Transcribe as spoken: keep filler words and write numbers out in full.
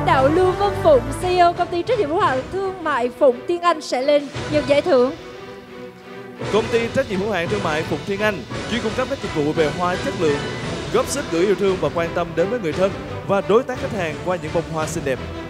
lãnh đạo Lưu Vân Phụng, xê e ô công ty trách nhiệm hữu hạn thương mại Phụng Thiên Anh sẽ lên nhận giải thưởng. Công ty trách nhiệm hữu hạn thương mại Phụng Thiên Anh chuyên cung cấp các dịch vụ về hoa chất lượng, góp sức gửi yêu thương và quan tâm đến với người thân và đối tác khách hàng qua những bông hoa xinh đẹp.